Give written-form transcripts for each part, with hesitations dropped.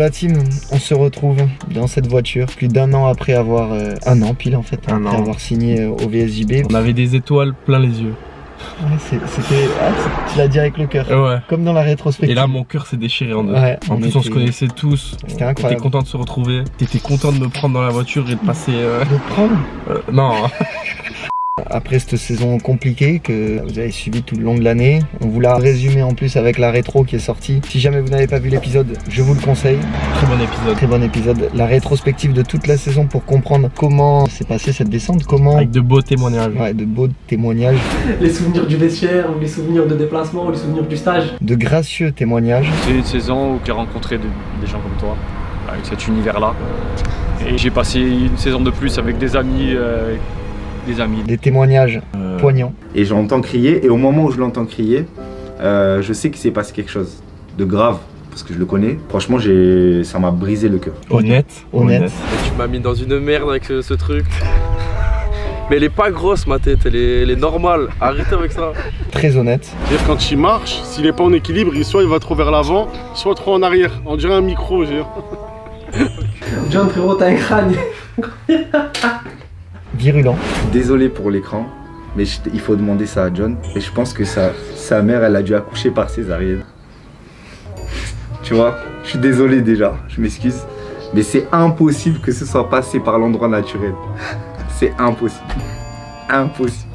la team, on se retrouve dans cette voiture plus d'1 an après avoir... un an pile en fait, après avoir signé au VSJB. On avait des étoiles plein les yeux. Ouais, c'était... tu l'as dit avec le cœur, ouais. Comme dans la rétrospective. Et là mon cœur s'est déchiré en deux. Ouais, en plus on se connaissait tous. C'était incroyable. T'étais content de se retrouver. T'étais content de me prendre dans la voiture et de passer... De prendre non. Après cette saison compliquée que vous avez suivi tout le long de l'année, on vous l'a résumé en plus avec la rétro qui est sortie. Si jamais vous n'avez pas vu l'épisode, je vous le conseille. Très bon épisode. Très bon épisode. La rétrospective de toute la saison pour comprendre comment s'est passée cette descente, comment... Avec de beaux témoignages. Ouais, de beaux témoignages. Les souvenirs du vestiaire, ou les souvenirs de déplacement, ou les souvenirs du stage. De gracieux témoignages. C'est une saison où j'ai rencontré des gens comme toi, avec cet univers-là. Et j'ai passé une saison de plus avec des amis. Des témoignages poignants. Et je l'entends crier, et au moment où je l'entends crier, je sais qu'il s'est passé quelque chose de grave, parce que je le connais. Franchement, ça m'a brisé le cœur. Honnête. Et tu m'as mis dans une merde avec ce truc. Mais elle est pas grosse ma tête, elle est normale. Arrêtez avec ça. Très honnête. C'est-à-dire quand il marche, s'il n'est pas en équilibre, soit il va trop vers l'avant, soit trop en arrière. On dirait un micro, j'ai. John, frérot, t'as un crâne. Virulent. Désolé pour l'écran, mais il faut demander ça à John. Et je pense que sa mère, elle a dû accoucher par césarienne. Tu vois, je suis désolé déjà, je m'excuse. Mais c'est impossible que ce soit passé par l'endroit naturel. C'est impossible. Impossible.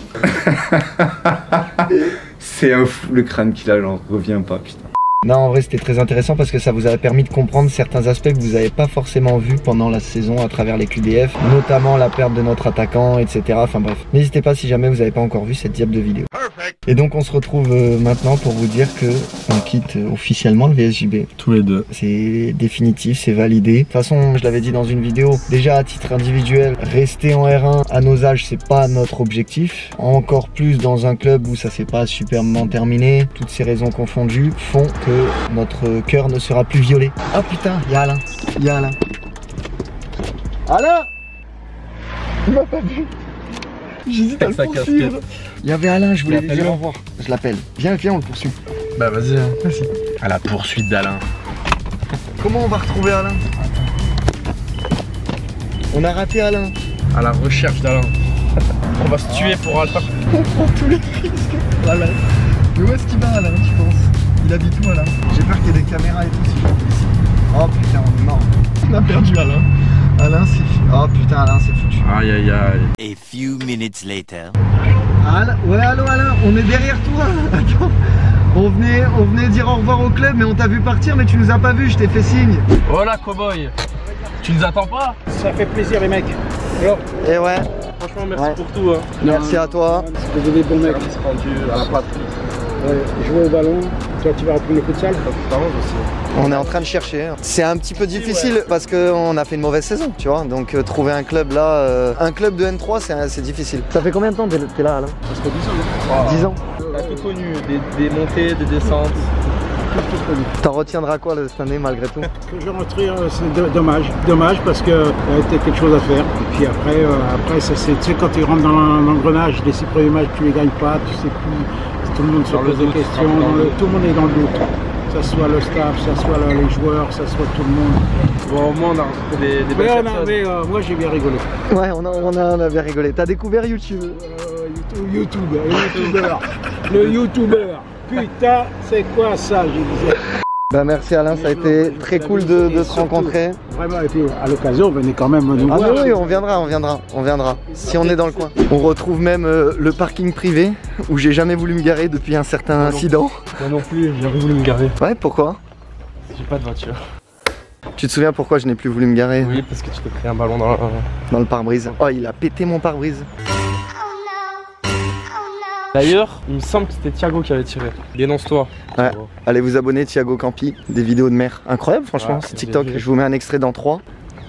C'est un fou le crâne qu'il a, j'en reviens pas, putain. Non, en vrai, c'était très intéressant parce que ça vous a permis de comprendre certains aspects que vous n'avez pas forcément vus pendant la saison à travers les QDF, notamment la perte de notre attaquant, etc. Enfin bref, n'hésitez pas si jamais vous n'avez pas encore vu cette diable de vidéo. Et donc on se retrouve maintenant pour vous dire que on quitte officiellement le VSJB. Tous les deux. C'est définitif, c'est validé. De toute façon, je l'avais dit dans une vidéo, déjà à titre individuel, rester en R1 à nos âges, c'est pas notre objectif. Encore plus dans un club où ça s'est pas superbement terminé. Toutes ces raisons confondues font que notre cœur ne sera plus violé. Oh putain, il y a Alain. Il y a Alain. Alain! Il m'a pas vu. J'hésite à le poursuivre. Il y avait Alain, je voulais lui dire au revoir. Je l'appelle. Viens, on le poursuit. Bah vas-y. Merci. À la poursuite d'Alain. Comment on va retrouver Alain? On a raté Alain. À la recherche d'Alain. On va se tuer pour Alain. On prend tous les risques. Alain. Mais où est-ce qu'il va Alain, tu penses? Il habite où Alain? J'ai peur qu'il y ait des caméras et tout si je le fais ici. Oh putain, on est mort. On a perdu Alain. Alain c'est foutu. Oh putain, Alain c'est foutu. Aïe aïe aïe. A few minutes later. Alain, ouais allô Alain, on est derrière toi. Attends. On venait dire au revoir au club mais on t'a vu partir mais tu nous as pas vu, je t'ai fait signe. Voilà cowboy. Tu nous attends pas? Ça fait plaisir les mecs. Alors, Et ouais. Franchement merci pour tout hein. Merci à toi. vous avez des bons mecs. Service rendu à la patrie. Jouer au ballon, toi tu vas reprendre le futsal. On est en train de chercher. C'est un petit peu difficile parce qu'on a fait une mauvaise saison, tu vois. Donc trouver un club là, un club de N3 c'est difficile. Ça fait combien de temps que t'es là Alain? Ça se fait 10 ans. 10 ans. On a tout connu, des montées, des descentes. Tout connu. T'en retiendras quoi là, cette année malgré tout? Je rentrais, c'est dommage parce qu'il y a quelque chose à faire. Et puis après tu sais, quand tu rentres dans l'engrenage, les 6 premiers matchs tu les gagnes pas, tu sais plus, tout le monde se pose des questions, tout le monde est dans le doute. Que ce soit le staff, que ce soit les joueurs, que ce soit tout le monde. Bon au moins on a rencontré des belles personnes. Mais moi j'ai bien rigolé. Ouais, on a bien rigolé. T'as découvert YouTube? Le YouTuber. Putain, c'est quoi ça, je disais. Bah merci Alain, ça a été très cool de se rencontrer. Vraiment, et puis à l'occasion, venez quand même nous voir. Ah oui, on viendra, si on est dans le coin. On retrouve même le parking privé où j'ai jamais voulu me garer depuis un certain incident. Moi non plus, j'ai jamais voulu me garer. Ouais, pourquoi? J'ai pas de voiture. Tu te souviens pourquoi je n'ai plus voulu me garer? Oui, parce que tu t'es pris un ballon dans le pare-brise. Oh, il a pété mon pare-brise. D'ailleurs, il me semble que c'était Thiago qui avait tiré. Dénonce-toi. Ouais. Allez vous abonner, Thiago Campi, des vidéos de mer. Incroyable franchement, c'est TikTok. Je vous mets un extrait dans 3.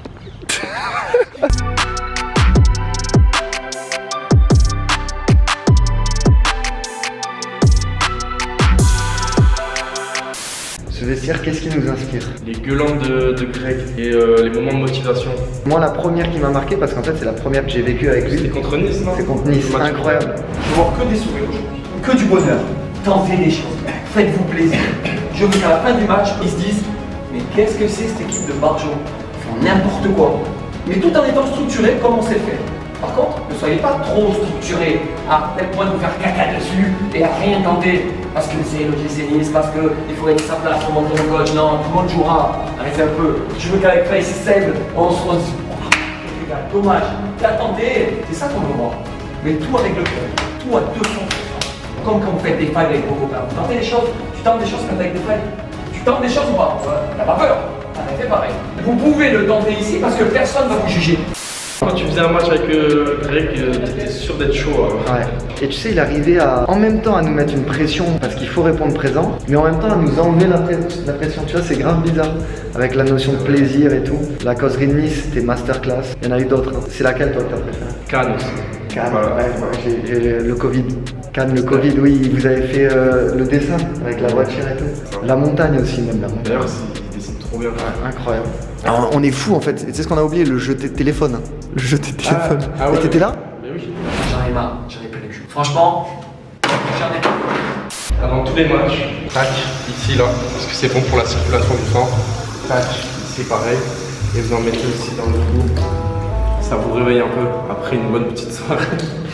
Ce vestiaire, qu'est-ce qui nous inspire? Les gueulantes de Greg et les moments de motivation. Moi, la première qui m'a marqué, parce qu'en fait, c'est la première que j'ai vécue avec lui. C'est contre Nice, non? C'est contre Nice, incroyable. Je vois que des sourires aujourd'hui. Que du bonheur. Tentez les choses. Faites-vous plaisir. Je veux qu'à la fin du match, ils se disent mais Qu'est-ce que c'est cette équipe de Barjo? Ils font n'importe quoi. Mais tout en étant structuré comme on sait le faire. Par contre, ne soyez pas trop structuré à tel point de vous faire caca dessus et à rien tenter. Parce que c'est le GCNIS, parce qu'il faut gagner sa place pour montrer le coach. Non, tout le monde jouera. Arrêtez un peu. Je veux qu'avec Face et Seb, on se dit, oh, les gars, dommage. T'as tenté. C'est ça qu'on veut voir. Mais tout avec le cœur. Tout à 200%. Comme quand vous faites des failles avec vos copains. Vous tentez des choses. Tu tentes des choses quand t'es avec des failles. Tu tentes des choses ou pas? T'as pas peur. Arrêtez pareil. Vous pouvez le tenter ici parce que personne ne va vous juger. Quand tu faisais un match avec Greg, t'étais sûr d'être chaud. Ouais. Et tu sais, il arrivait à, en même temps à nous mettre une pression parce qu'il faut répondre présent, mais en même temps à nous enlever la pression. Tu vois, c'est grave bizarre. Avec la notion de plaisir et tout. La causerie de Nice, c'était masterclass. Il y en a eu d'autres. Hein. C'est laquelle toi que t'as préféré? Cannes aussi. Cannes, voilà. Ouais, j'ai le Covid. Cannes, le Covid, oui, vous avez fait le dessin avec la voiture et tout. La montagne aussi, même la montagne. D'ailleurs, il dessine trop bien. Ouais, incroyable. Alors, on est fou en fait. Tu sais ce qu'on a oublié? Le jeu de téléphone. Le jeu de téléphone. Ah ouais, et t'étais là? Mais oui. J'en ai marre, j'en ai plus le cul. Franchement, j'en ai plus. Avant tous les matchs, tac, ici là, parce que c'est bon pour la circulation du sang. Tac, ici pareil. Et vous en mettez aussi dans le cou. Ça vous réveille un peu après une bonne petite soirée.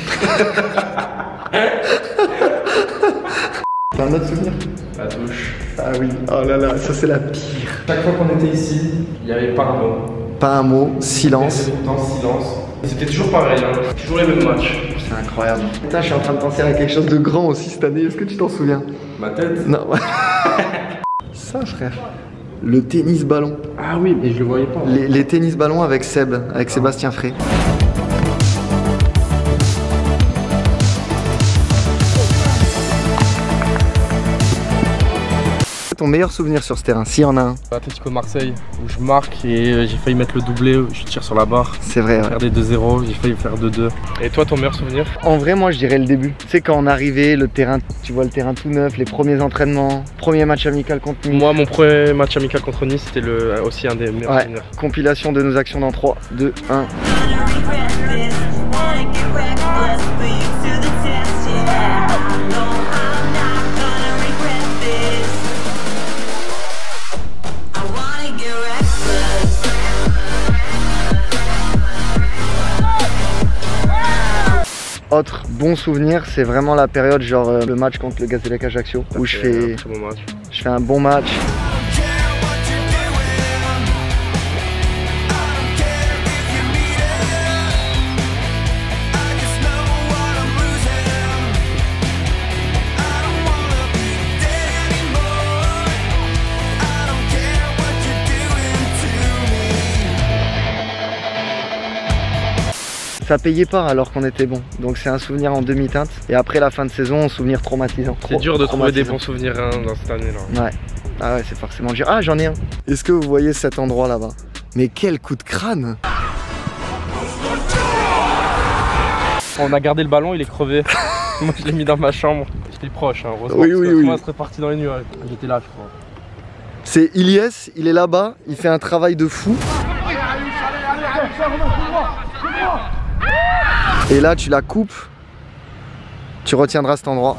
T'as un autre souvenir? La douche. Ah oui, oh là là, ça c'est la pire. Chaque fois qu'on était ici, il n'y avait pas un mot. Pas un mot, silence. C'était tout le temps silence. C'était toujours pareil, hein. Toujours les mêmes matchs. C'est incroyable. Putain, je suis en train de penser à quelque chose de grand aussi cette année. Est-ce que tu t'en souviens? Ma tête? Non. Ça, frère. Le tennis ballon. Ah oui, mais je le voyais pas. Les tennis ballons avec Seb, avec Sébastien Frey. Ton meilleur souvenir sur ce terrain, s'il y en a un? Atlético Marseille, où je marque et j'ai failli mettre le doublé, où je tire sur la barre. C'est vrai, ouais. Faire des 2-0, j'ai failli faire 2-2. Et toi, ton meilleur souvenir? En vrai, moi, je dirais le début. Tu sais, quand on arrivait, le terrain, tu vois le terrain tout neuf, les premiers entraînements, premier match amical contre Nice. Moi, mon premier match amical contre Nice, c'était aussi un des meilleurs souvenirs. Compilation de nos actions dans 3, 2, 1. Autre bon souvenir, c'est vraiment la période genre le match contre le Gazélec Ajaccio où je fais un bon match. Ça payait pas alors qu'on était bon, donc c'est un souvenir en demi-teinte. Et après la fin de saison, un souvenir traumatisant. C'est dur de trouver des bons souvenirs hein, dans cette année-là. Ouais, ah ouais, c'est forcément dur. Ah, j'en ai un. Est-ce que vous voyez cet endroit là-bas? Mais quel coup de crâne! On a gardé le ballon, il est crevé. Moi je l'ai mis dans ma chambre. J'étais proche, hein, heureusement. Oui, oui, oui. Moi, serait parti dans les nuages. J'étais là, je crois. C'est Ilyes, il est là-bas, il fait un travail de fou. Et là, tu la coupes, tu retiendras cet endroit.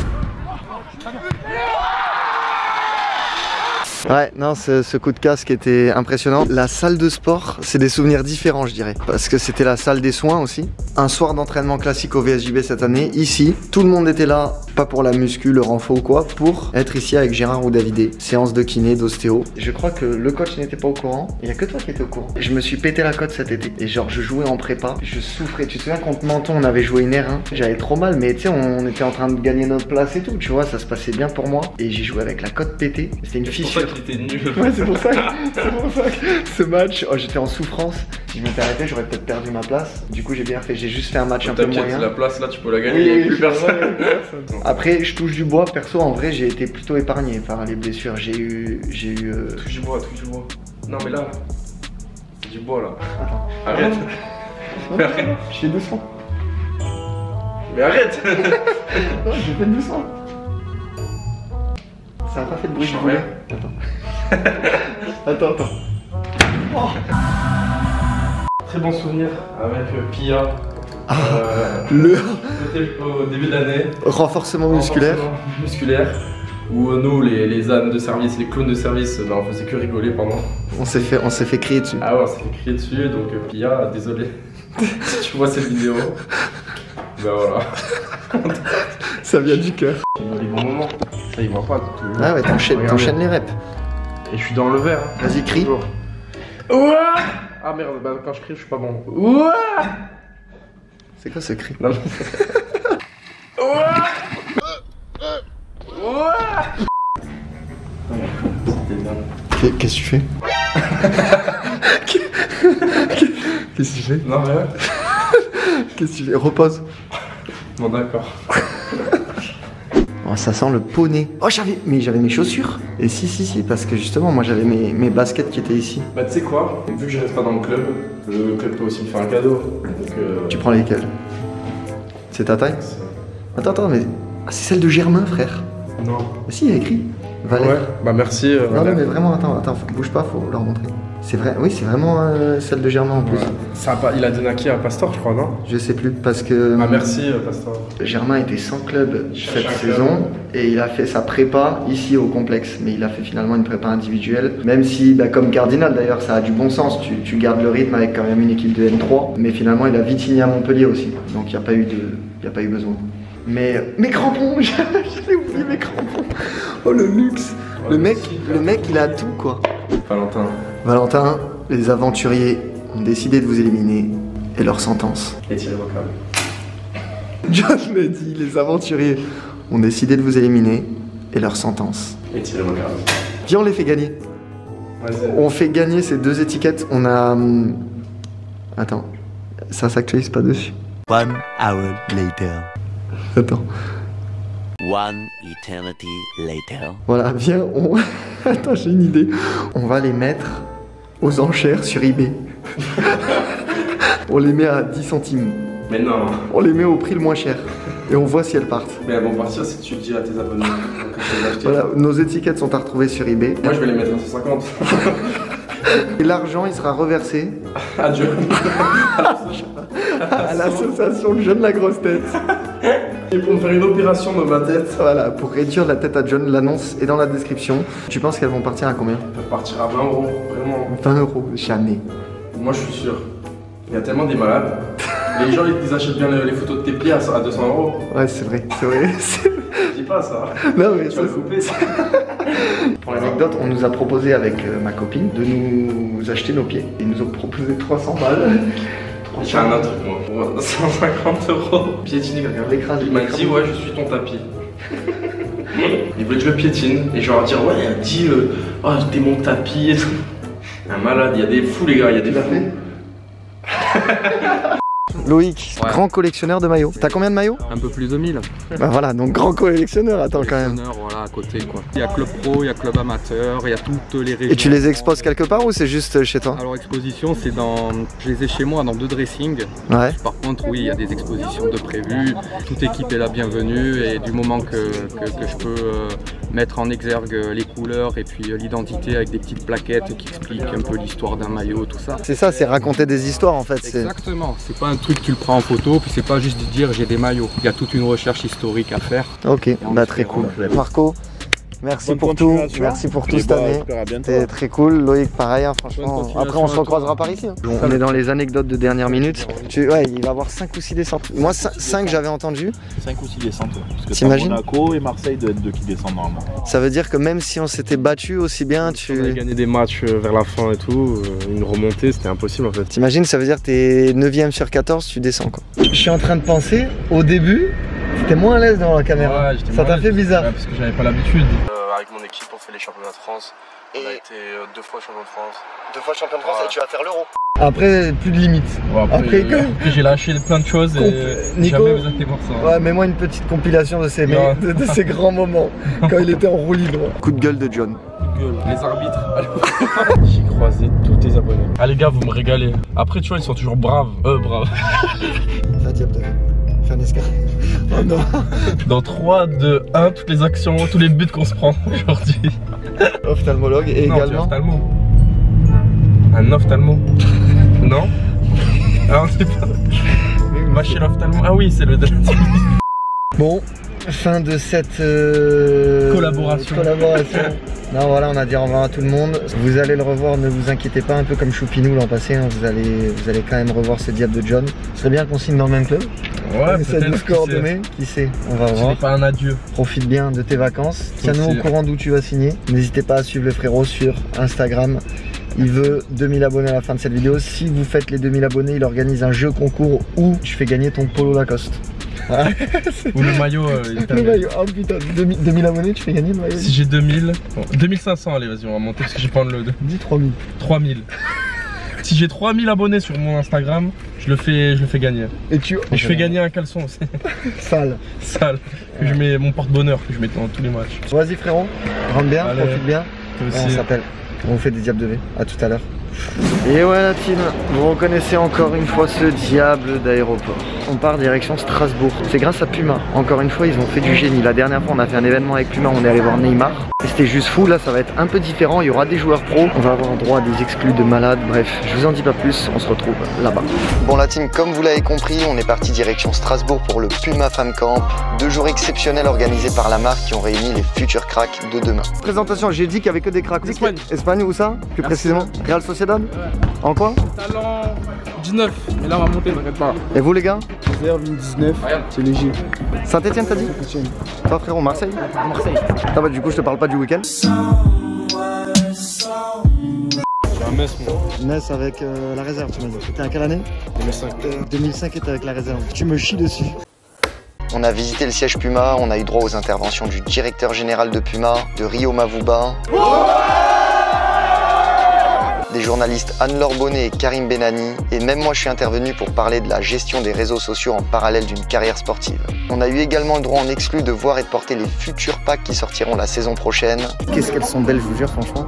Ouais, non, ce coup de casque était impressionnant. La salle de sport, c'est des souvenirs différents, je dirais. Parce que c'était la salle des soins aussi. Un soir d'entraînement classique au VSJB cette année, ici. Tout le monde était là, pas pour la muscu, le renfort ou quoi, pour être ici avec Gérard ou Davidé. Séance de kiné, d'ostéo. Je crois que le coach n'était pas au courant. Il n'y a que toi qui étais au courant. Je me suis pété la côte cet été. Et genre, je jouais en prépa. Je souffrais. Tu te souviens, contre Menton, on avait joué une R1. J'avais trop mal, mais tu sais, on était en train de gagner notre place et tout. Tu vois, ça se passait bien pour moi. Et j'ai joué avec la côte pétée. C'était une fissure. C'était nul. Ouais, c'est pour ça que ce match, oh, j'étais en souffrance. Si je m'étais arrêté, j'aurais peut-être perdu ma place. Du coup, j'ai bien fait. J'ai juste fait un match un peu moyen. La place là, tu peux la gagner. Il n'y a plus personne. Après, je touche du bois. Perso, en vrai, j'ai été plutôt épargné par les blessures. J'ai eu. Touche du bois, touche du bois. Non, mais là, c'est du bois là. Attends. Arrête. Mais arrête. Je fais doucement. Mais arrête. Non, j'ai fait doucement. Ça a pas fait de bruit, je voulais. Attends. Oh. Très bon souvenir avec Pia. Le au début de l'année. renforcement musculaire. Où nous, les ânes de service, les clowns de service, bah, on faisait que rigoler pendant. On s'est fait crier dessus. Ah ouais, on s'est fait crier dessus, donc Pia, désolé. Si tu vois cette vidéo, bah voilà. Ça vient du cœur. C'est dans les bons moments. Ça, il voit pas. Ah ouais, t'enchaînes les reps. Et je suis dans le vert. Hein. Vas-y, crie. Ouah. Ah merde, bah, quand je crie, je suis pas bon. Ouah. C'est quoi ce cri? Non, mais... Ouah. Ouah. Qu'est-ce que tu fais? Qu'est-ce que tu fais? Non mais ouais. Qu'est-ce que tu fais? Repose. Bon d'accord. Oh, ça sent le poney. Oh, j'avais mes chaussures. Et si, parce que justement, moi j'avais mes baskets qui étaient ici. Bah tu sais quoi, vu que je reste pas dans le club peut aussi me faire un cadeau. Donc, Tu prends lesquelles? C'est ta taille? Attends, mais... Ah, c'est celle de Germain, frère. Non. Mais si, il y a écrit. Valère. Ouais, bah merci. Non, mais vraiment, attends, bouge pas, faut leur montrer. C'est vrai, oui, c'est vraiment celle de Germain en plus. Ouais. Ça il a donné à qui? À Pastor, je crois, non? Je sais plus, parce que... Bah merci, Pastor. Germain était sans club cette un saison club. et il a fait sa prépa ici au complexe, mais il a fait finalement une prépa individuelle, même si bah, comme Cardinal d'ailleurs ça a du bon sens, tu gardes le rythme avec quand même une équipe de N3, mais finalement il a vite signé à Montpellier aussi, donc il n'y a pas eu besoin. Mais mes crampons, j'avais oublié mes crampons. Oh le luxe. Ouais, le mec il a tout quoi. Valentin, les aventuriers ont décidé de vous éliminer et leur sentence. Et irrévocable. John me dit, les aventuriers ont décidé de vous éliminer et leur sentence. Et irrévocable. Viens, on les fait gagner. On fait gagner ces deux étiquettes. On a... Attends, ça s'actualise pas dessus. 1 hour later. Attends. 1 eternity later. Voilà, viens, on... Attends, j'ai une idée. On va les mettre aux enchères sur eBay. On les met à 10 centimes. Mais non. On les met au prix le moins cher. Et on voit si elles partent. Mais elles vont partir si tu le dis à tes abonnés. Voilà, nos étiquettes sont à retrouver sur eBay. Moi je vais les mettre à 150. Et l'argent, il sera reversé Adieu. à l'association John la grosse tête. Et pour me faire une opération dans ma tête. Voilà, pour réduire la tête à John, l'annonce est dans la description. Tu penses qu'elles vont partir à combien? Elles peuvent partir à 20 €, vraiment. 20 €, jamais. Moi je suis sûr. Il y a tellement des malades. Les gens ils achètent bien les photos de tes pieds à 200 €. Ouais, c'est vrai. Je dis pas ça. Non, mais Tu vas le couper ça. Pour l'anecdote, on nous a proposé avec ma copine de nous acheter nos pieds. Ils nous ont proposé 300 balles. J'ai un autre truc moi. Pour 150 €. Piétiner quelqu'un. L'écrase. Il m'a dit ouais je suis ton tapis. Il voulait que je le piétine et je leur ai dit ouais elle dit oh t'es mon tapis et tout. Un malade, il y a des fous les gars, il y a des fous. Loïc, Ouais. grand collectionneur de maillots. T'as combien de maillots? Un peu plus de 1000. Bah voilà, donc grand collectionneur, attends quand même. Voilà, à côté quoi. Il y a club pro, il y a club amateur, il y a toutes les régions. Et tu les exposes quelque part ou c'est juste chez toi? Alors exposition, c'est dans... Je les ai chez moi dans 2 dressings. Ouais. Par contre, oui, il y a des expositions de prévues. Toute équipe est la bienvenue et du moment que je peux mettre en exergue les couleurs et puis l'identité avec des petites plaquettes qui expliquent un peu l'histoire d'un maillot, tout ça. C'est ça, c'est raconter des histoires en fait. Exactement, c'est pas un truc que tu le prends en photo, puis c'est pas juste de dire j'ai des maillots. Il y a toute une recherche historique à faire. Ok, bah très cool. Marco, merci pour tout, merci pour tout cette année. C'était très cool. Loïc, pareil, hein, franchement. Après, on se recroisera par ici. Hein. On est dans les anecdotes de dernière minute. Ouais, il va y avoir 5 ou 6 descentes. Moi, 5 j'avais entendu. 5 ou 6 descentes. Parce que t'imagines Monaco et Marseille de N2 qui descendent normalement. Ça veut dire que même si on s'était battu aussi bien, On a gagné des matchs vers la fin et tout, une remontée c'était impossible en fait. T'imagines, ça veut dire que t'es 9ème sur 14, tu descends quoi. Je suis en train de penser, au début, t'étais moins à l'aise devant la caméra. Ouais, ça t'a fait bizarre. Ouais, parce que j'avais pas l'habitude. Avec mon équipe on fait les championnats de France. On a été 2 fois champion de France. 2 fois champion de France et tu vas faire l'Euro. Après, plus de limites. Ouais, après j'ai lâché plein de choses et Nico, jamais vous été voir ça. Ouais, mets-moi une petite compilation de ces, de ces grands moments quand il était en roue libre. Coup de gueule de John. Les arbitres. J'ai croisé tous tes abonnés. Ah les gars, vous me régalez. Après tu vois, ils sont toujours braves. Braves. Fais un diable, fais un escalier. Oh non. Dans 3, 2, 1, toutes les actions, tous les buts qu'on se prend aujourd'hui. Ophtalmologue et non, également. Ophtalmo. Un ophtalmo. Non. Alors c'est pas. Va chez l'ophtalmo. Ah oui, c'est le de la. Bon, fin de cette collaboration. Non, voilà, on a dit au revoir à tout le monde. Vous allez le revoir, ne vous inquiétez pas, un peu comme Choupinou l'an passé. Hein, vous allez quand même revoir ce diable de John. Ce serait bien qu'on signe dans le même club. Ouais, ça nous coordonner, qui sait, on va voir. C'est pas un adieu. Profite bien de tes vacances. Tiens-nous au courant d'où tu vas signer. N'hésitez pas à suivre le frérot sur Instagram. Il veut 2000 abonnés à la fin de cette vidéo. Si vous faites les 2000 abonnés, il organise un jeu concours où tu fais gagner ton polo Lacoste. Voilà. Ou le maillot. Le maillot, oh putain, 2000 abonnés, tu fais gagner le maillot. Si j'ai 2000, bon, 2500, allez, vas-y, on va monter parce que j'ai pas le. Dis 3000. 3000. Si j'ai 3000 abonnés sur mon Instagram, je le fais gagner. Et je fais gagner un caleçon aussi. Sale. Sale. Que je mets mon porte-bonheur, que je mets dans tous les matchs. Vas-y frérot, rentre bien, allez, profite bien. On s'appelle. On vous fait des diables de V. À tout à l'heure. Et voilà team, vous reconnaissez encore une fois ce diable d'aéroport. On part direction Strasbourg. C'est grâce à Puma. Encore une fois, ils ont fait du génie. La dernière fois, on a fait un événement avec Puma, on est allé voir Neymar. Et c'était juste fou. Là, ça va être un peu différent. Il y aura des joueurs pros. On va avoir droit à des exclus de malades. Bref, je vous en dis pas plus. On se retrouve là-bas. Bon la team, comme vous l'avez compris, on est parti direction Strasbourg pour le Puma Fam Camp. 2 jours exceptionnels organisés par la marque qui ont réuni les futurs cracks de demain. Présentation, j'ai dit qu'il y avait que des cracks. Espagne. Espagne, où ça? Plus précisément Real Sociedad. Ouais. En quoi? Talent 19, mais là on va monter, t'inquiète pas. Et vous les gars? 19, c'est léger. Saint-Etienne t'as dit? Saint-Etienne. Toi frérot, Marseille? Marseille. Ah bah du coup je te parle pas du week-end. J'ai un Metz moi. Metz avec la réserve tu m'as dit. T'es à quelle année? 2005. 2005 et t'es avec la réserve. Tu me chies dessus. On a visité le siège Puma, on a eu droit aux interventions du directeur général de Puma, de Rio Mavuba. Des journalistes Anne-Laure Bonnet et Karim Benani, et même moi je suis intervenu pour parler de la gestion des réseaux sociaux en parallèle d'une carrière sportive. On a eu également le droit en exclu de voir et de porter les futurs packs qui sortiront la saison prochaine. Qu'est-ce qu'elles sont belles, je vous jure, franchement.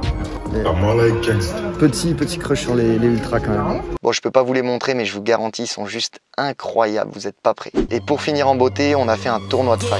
Petit crush sur les ultras quand même. Bon, je peux pas vous les montrer, mais je vous garantis, ils sont juste incroyables, vous êtes pas prêts. Et pour finir en beauté, on a fait un tournoi de faille.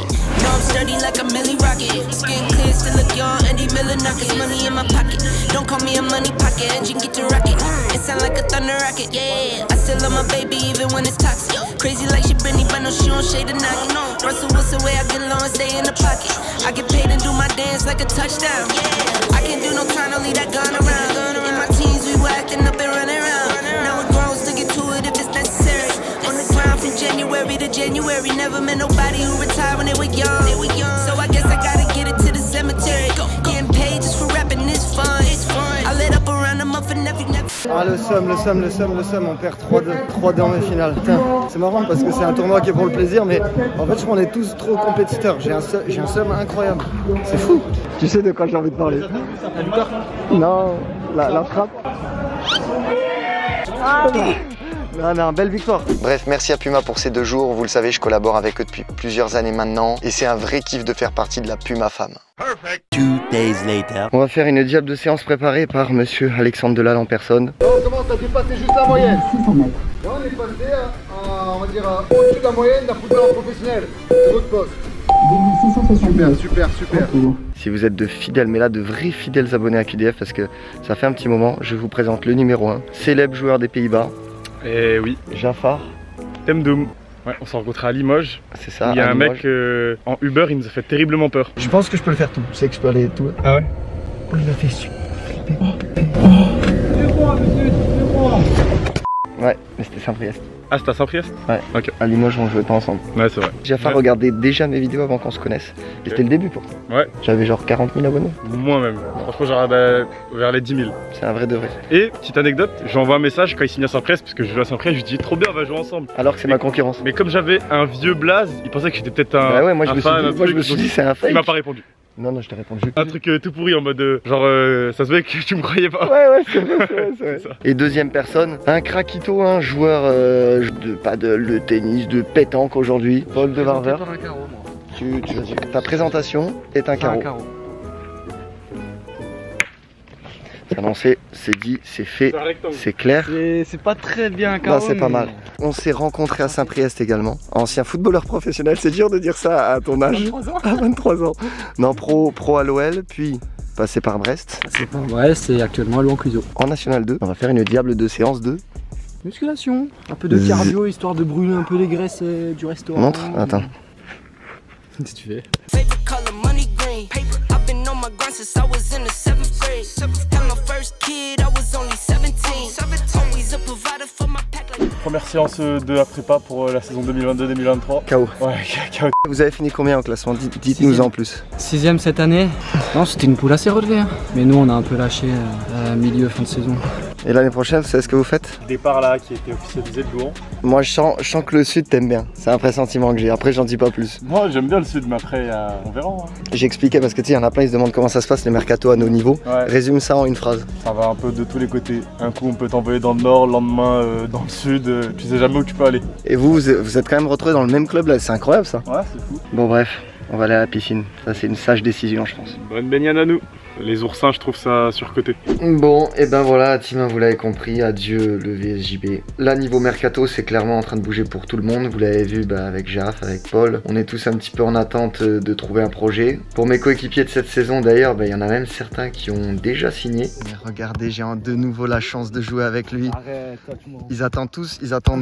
January, never met nobody who retired when they were young. So I guess I gotta get it to the cemetery. Getting paid just for rapping is fun. I lit up around a month and never. Ah le seum, on perd 3-2 en finale. Putain, c'est marrant parce que c'est un tournoi qui est pour le plaisir, mais en fait je crois qu'on est tous trop compétiteurs. J'ai un seum incroyable. C'est fou. Tu sais de quoi j'ai envie de parler? La victoire? Non, la frappe. Ah non, belle victoire. Bref, merci à Puma pour ces 2 jours. Vous le savez, je collabore avec eux depuis plusieurs années maintenant. Et c'est un vrai kiff de faire partie de la Puma Fam. 2 days later. On va faire une diable de séance préparée par monsieur Alexandre Delal en personne. Oh, comment t'as dépassé juste la moyenne? 600 mètres. Là, on est passé à, on va dire, au-dessus de la moyenne d'un footballeur professionnel. C'est votre poste. 2660. Super. Si vous êtes de fidèles, mais là de vrais fidèles abonnés à QDF, parce que ça fait un petit moment, je vous présente le numéro 1, célèbre joueur des Pays-Bas. Et oui. Jafar. Temdoum. Ouais, on s'est rencontrés à Limoges. C'est ça. Il y a un mec en Uber, il nous a fait terriblement peur. Je pense que je peux le faire tout. Tu sais que je peux aller tout. Ah ouais? Il m'a fait super flipper. Ouais, mais c'était Saint-Priest. Ah, c'était à Saint-Priest? Ouais. Ok. À Limoges, on jouait pas ensemble. Ouais, c'est vrai. Jafar regardait déjà mes vidéos avant qu'on se connaisse. Et c'était le début pour toi. Ouais. J'avais genre 40 000 abonnés. Moi-même. Franchement, genre vers les 10 000. C'est un vrai de vrai. Et, petite anecdote, j'envoie un message quand il signe à Saint-Priest, parce que je joue à Saint-Priest, je lui dis trop bien, on va jouer ensemble. Alors que c'est ma concurrence. Mais comme j'avais un vieux blaze, il pensait que j'étais peut-être un. Bah ouais, moi je me suis fan, dit c'est un fake. Il m'a pas répondu. Non, je t'ai répondu. Un truc tout pourri en mode genre ça se fait que tu me croyais pas. Ouais, c'est vrai. Et deuxième personne, un craquito, un joueur de paddle, de tennis, de pétanque aujourd'hui. Paul de Varver. Ta présentation est un carreau. C'est annoncé, c'est dit, c'est fait, c'est clair. C'est pas très bien un carreau. Non, c'est pas mal. On s'est rencontrés à Saint-Priest également. Ancien footballeur professionnel, c'est dur de dire ça à ton âge. 23 ans. À 23 ans. Non, pro à l'OL, puis passé par Brest. Passé par Brest et actuellement à Louan-Cuiseaux. En National 2, on va faire une diable de séance de musculation. Un peu de cardio histoire de brûler un peu les graisses du restaurant. Montre, attends. Si tu veux. Favorite color, money green. Paper. I've been on my grind since I was in the 7th grade. Had my first kid, I was only 17. Always a provider for my pack like... Première séance de la prépa pour la saison 2022-2023. KO. Ouais, KO. Vous avez fini combien en classement? Dites-nous en plus. 6ème cette année. Non, c'était une poule assez relevée. Hein. Mais nous, on a un peu lâché milieu, fin de saison. Et l'année prochaine, vous savez ce que vous faites? Départ là qui a été officialisé de Louan. Moi, je sens que le Sud t'aime bien. C'est un pressentiment que j'ai. Après, j'en dis pas plus. Moi, j'aime bien le Sud, mais après, on verra. Hein. J'ai expliqué parce que tu sais, il y en a plein, ils se demandent comment ça se passe les mercatos à nos niveaux. Ouais. Résume ça en une phrase. Ça va un peu de tous les côtés. Un coup, on peut t'envoyer dans le nord, le lendemain dans le sud. Tu sais jamais où tu peux aller. Et vous êtes quand même retrouvés dans le même club là. C'est incroyable ça. Ouais, c'est fou. Bon, bref, on va aller à la piscine. Ça, c'est une sage décision, je pense. Bonne baignade à nous. Les oursins, je trouve ça surcoté. Bon, et ben voilà, team, vous l'avez compris, adieu le VSJB. Là, niveau mercato, c'est clairement en train de bouger pour tout le monde. Vous l'avez vu avec Jaff, avec Paul. On est tous un petit peu en attente de trouver un projet. Pour mes coéquipiers de cette saison, d'ailleurs, il y en a même certains qui ont déjà signé. Mais regardez, j'ai de nouveau la chance de jouer avec lui. Arrête, toi, tu ils attendent tous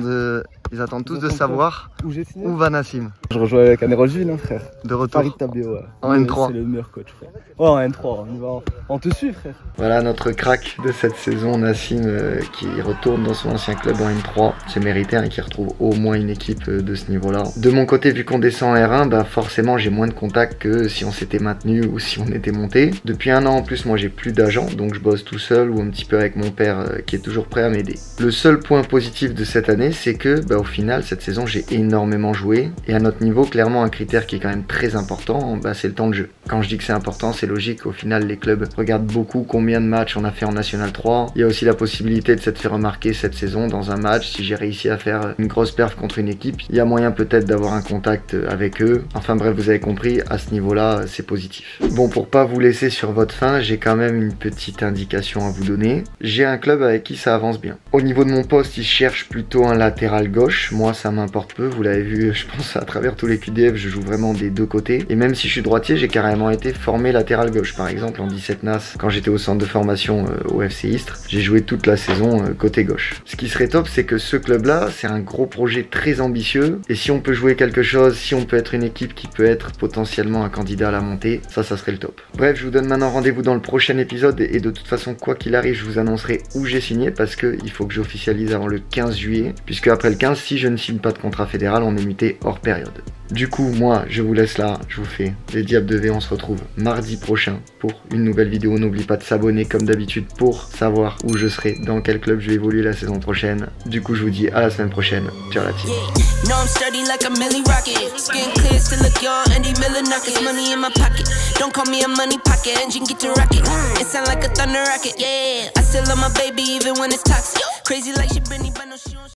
de savoir où va Nassim. Je rejoins avec Anerolville, hein, frère. De retour. Paris Tablé, ouais. En N3. C'est le meilleur coach, frère. Ouais, en N3, on te suit, frère. Voilà notre crack de cette saison, Nassim, qui retourne dans son ancien club en N3. C'est mérité, qui retrouve au moins une équipe de ce niveau-là. De mon côté, vu qu'on descend en R1, forcément j'ai moins de contacts que si on s'était maintenu ou si on était monté. Depuis un an en plus, moi j'ai plus d'agent, donc je bosse tout seul ou un petit peu avec mon père qui est toujours prêt à m'aider. Le seul point positif de cette année, c'est que au final, cette saison, j'ai énormément joué. Et à notre niveau, clairement, un critère qui est quand même très important, c'est le temps de jeu. Quand je dis que c'est important, c'est logique. Au final, les clubs regardent beaucoup combien de matchs on a fait en National 3. Il y a aussi la possibilité de s'être fait remarquer cette saison dans un match. Si j'ai réussi à faire une grosse perf contre une équipe, il y a moyen peut-être d'avoir un contact avec eux. Enfin bref, vous avez compris, à ce niveau-là, c'est positif. Bon, pour pas vous laisser sur votre faim, j'ai quand même une petite indication à vous donner. J'ai un club avec qui ça avance bien. Au niveau de mon poste, ils cherchent plutôt un latéral gauche. Moi, ça m'importe peu. Vous l'avez vu, je pense, à travers tous les QDF, je joue vraiment des deux côtés. Et même si je suis droitier, j'ai carrément été formé latéral gauche. Par exemple, en 17 NAS, quand j'étais au centre de formation au FC Istres, j'ai joué toute la saison côté gauche. Ce qui serait top, c'est que ce club-là, c'est un gros projet très ambitieux. Et si on peut jouer quelque chose, si on peut être une équipe qui peut être potentiellement un candidat à la montée, ça serait le top. Bref, je vous donne maintenant rendez-vous dans le prochain épisode. Et de toute façon, quoi qu'il arrive, je vous annoncerai où j'ai signé parce qu'il faut que j'officialise avant le 15 juillet. Puisque après le 15, si je ne signe pas de contrat fédéral, on est muté hors période. Du coup, moi, je vous laisse là, je vous fais les Diables de V, on se retrouve mardi prochain pour une nouvelle vidéo. N'oublie pas de s'abonner comme d'habitude pour savoir où je serai, dans quel club je vais évoluer la saison prochaine. Du coup, je vous dis à la semaine prochaine. Ciao la team. No, I'm sturdy like a Millie Rocket. Skin clear, still look young, Andy Miller knockers. Money in my pocket. Don't call me a money pocket. Engine get to rocket. It sound like a thunder rocket. Yeah, I still love my baby even when it's toxic. Crazy like she Britney, but no she